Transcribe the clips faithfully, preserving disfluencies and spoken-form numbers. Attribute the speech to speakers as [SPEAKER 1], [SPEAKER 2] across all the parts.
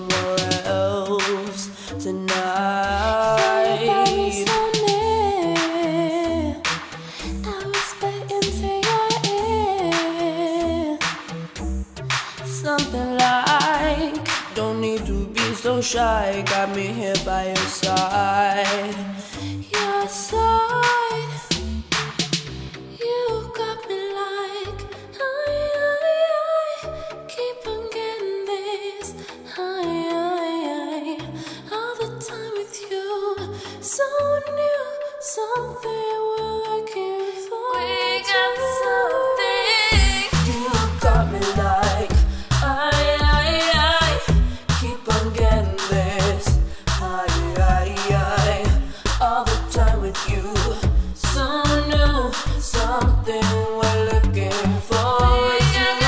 [SPEAKER 1] somewhere else tonight.
[SPEAKER 2] So near, I whisper into your ear
[SPEAKER 1] Something like, don't need to be so shy. Got me here by your side.
[SPEAKER 2] your side. You got me like, I, I, I keep on getting this high, I, I, all the time with you. So new, something we're looking for.
[SPEAKER 1] We got something. You got me like, I, I, I keep on getting this high, I, I, all the time with you. So new, something we're looking for. You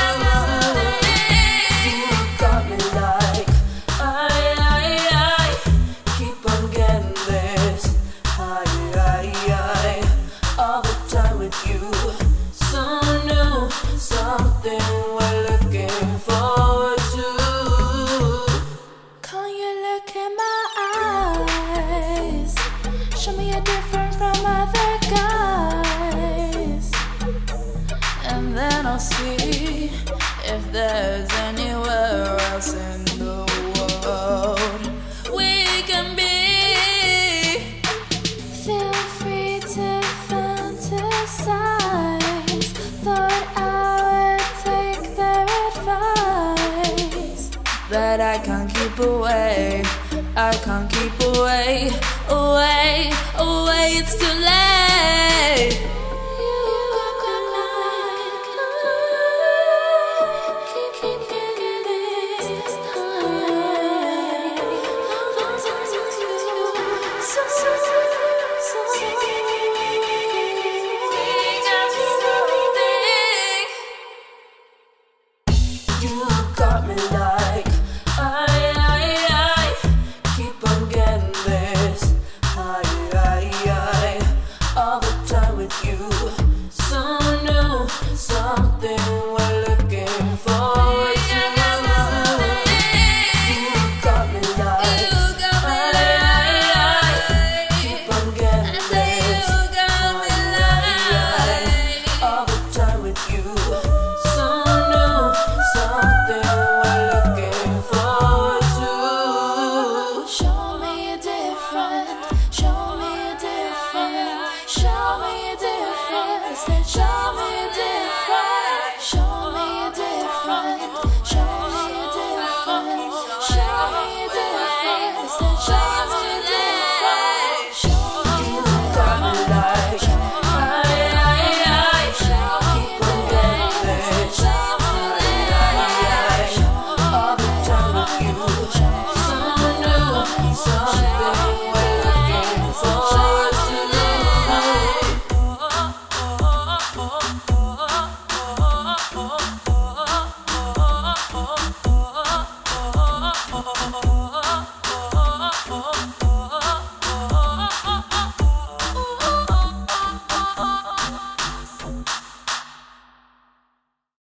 [SPEAKER 1] got me like, I, I, I keep on getting this high, I, I, all the time with you. So new, something we're looking forward to.
[SPEAKER 2] Can you look in my eyes? Show me you're different from other guys,
[SPEAKER 1] And then I'll see if there's anywhere else in the world we can be.
[SPEAKER 2] feel free to fantasize. Thought I would take their advice.
[SPEAKER 1] That I can't keep away, I can't keep away, away, away, it's too late.